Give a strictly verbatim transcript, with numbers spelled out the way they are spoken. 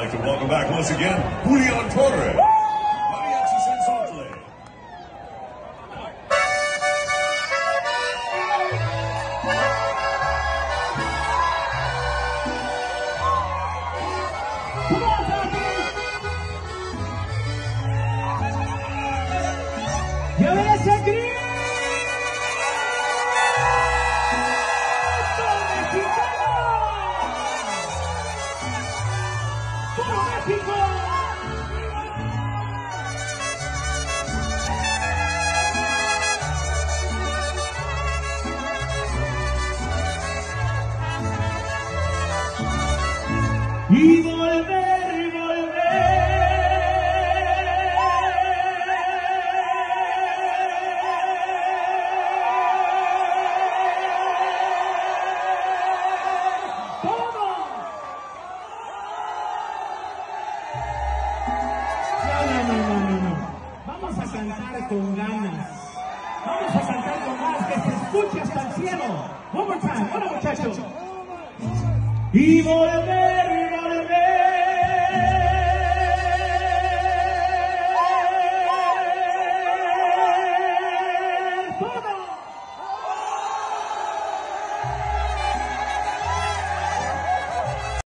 like to welcome back once again Julian Torres. Mariachi Cenzontle. Come on, Tommy! ¡Lleve ese grito! Y volver, y volver. ¡Todos! No, no, no, no, no, no. Vamos a cantar con ganas. Vamos a cantar con más, que se escuche hasta el cielo. One more time, bueno, muchachos. Y volver.